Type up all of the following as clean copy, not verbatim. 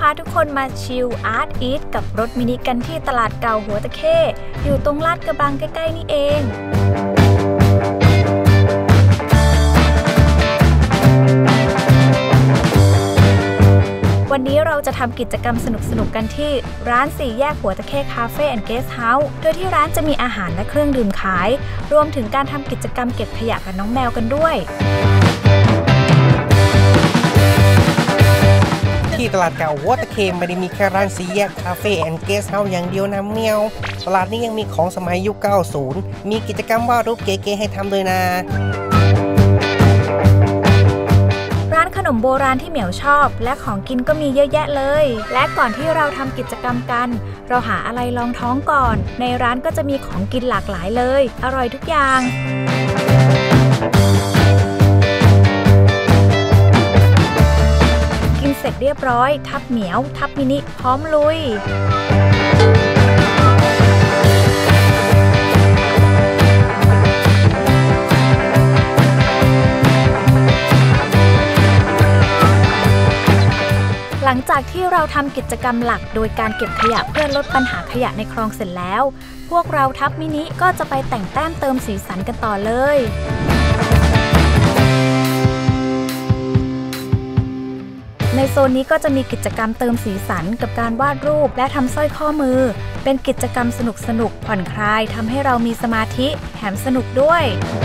าทุกคนมาชิลอาร์ตอีทกับรถมินิกันที่ตลาดเก่าหัวตะเข้อยู่ตรงลาดกระบังใกล้ๆนี่เองวันนี้เราจะทำกิจกรรมสนุกๆกันที่ร้าน4แยกหัวตะเข้คาเฟ่แอนด์เกสต์เฮาส์โดยที่ร้านจะมีอาหารและเครื่องดื่มขายรวมถึงการทำกิจกรรมเก็บขยะกับน้องแมวกันด้วยที่ตลาดเก่าหัวตะเข้ไม่ได้มีแค่ร้าน4แยกคาเฟ่แอนด์เกสต์เฮาส์อย่างเดียวนะเมียวตลาดนี้ยังมีของสมัยยุค 90 มีกิจกรรมวาดรูปเก๋ๆให้ทำด้วยนะร้านขนมโบราณที่เหมียวชอบและของกินก็มีเยอะแยะเลยและก่อนที่เราทำกิจกรรมกันเราหาอะไรรองท้องก่อนในร้านก็จะมีของกินหลากหลายเลยอร่อยทุกอย่างกินเสร็จเรียบร้อยทับเหมียวทับมินิพร้อมลุยหลังจากที่เราทำกิจกรรมหลักโดยการเก็บขยะเพื่อลดปัญหาขยะในคลองเสร็จแล้วพวกเราทับมินิก็จะไปแต่งแต้มเติมสีสันกันต่อเลยในโซนนี้ก็จะมีกิจกรรมเติมสีสันกับการวาดรูปและทำสร้อยข้อมือเป็นกิจกรรมสนุกๆผ่อนคลายทำให้เรามีสมาธิแถมสนุกด้วย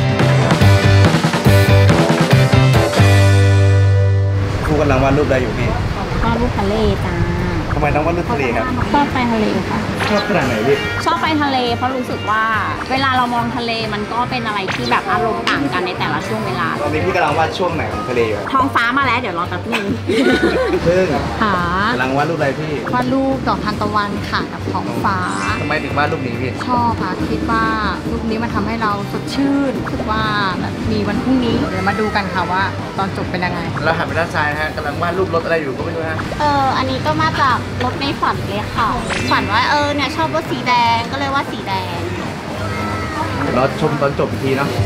ครูกำลังวาดรูปอะไรอยู่พี่วาดรูปทะเลจ้าทำไมต้องวาดรูปทะเลครับชอบไปทะเลค่ะชอบขนาดไหนพี่ชอบไปทะเลเพราะรู้สึกว่าเวลาเรามองทะเลมันก็เป็นอะไรที่แบบอารมณ์ต่างกันในแต่ละช่วงเวลาตอนนี้พี่กำลังวาดช่วงไหนของทะเลอยู่ท้องฟ้ามาแล้วเดี๋ยวรอแป๊บนึงซึ่งค่ะกำลังวาดรูปอะไรพี่วาดรูปดอกทานตะวันค่ะกับท้องฟ้าทำไมถึงวาดรูปนี้พี่ชอบค่ะคิดว่ารูปนี้มันทำให้เราสดชื่นรู้สึกว่าแบบมีวันพรุ่งนี้เดี๋ยวมาดูกันค่ะว่าตอนจบเป็นยังไงเราหันไปด้านซ้ายนะฮะกำลังวาดรูปรถอะไรอยู่ก็ไม่รู้นะอันนี้ก็มาจากรถในฝันเลยค่ะฝันว่าเนี่ยชอบรถสีแดงก็เลยว่าสีแดงเราชมตอนจบอีกทีเนาะ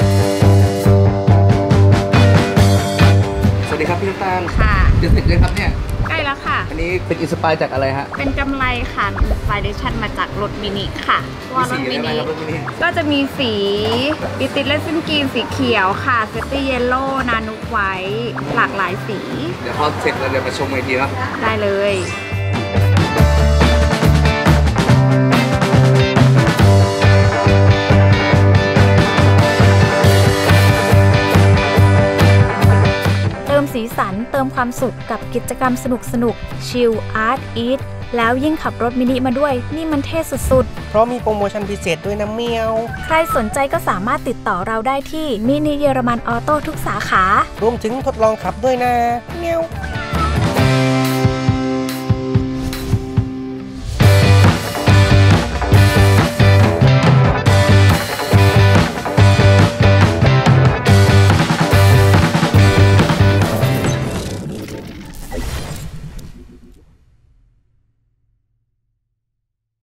สวัสดีครับพี่น้ำตาลค่ะจะเสร็จยังครับเนี่ยใกล้แล้วค่ะอันนี้เป็นอินสปายจากอะไรฮะเป็นกำไรค่ะอินสปิเรชันมาจากรถมินิค่ะว่ารถมินิก็จะมีสีติดเลสซินกรีนสีเขียวค่ะเซตตี้เยลโล่นานุกไว้หลากหลายสีเดี๋ยวพอเสร็จเราเดี๋ยวมาชมอีกทีเนาะได้เลยสีสันเติมความสุขกับกิจกรรมสนุกชิลอาร์ตอีทแล้วยิ่งขับรถมินิมาด้วยนี่มันเท่สุดๆเพราะมีโปรโมชั่นพิเศษด้วยนะเมียวใครสนใจก็สามารถติดต่อเราได้ที่มินิเยอรมันออโต้ทุกสาขารวมถึงทดลองขับด้วยนะเมียว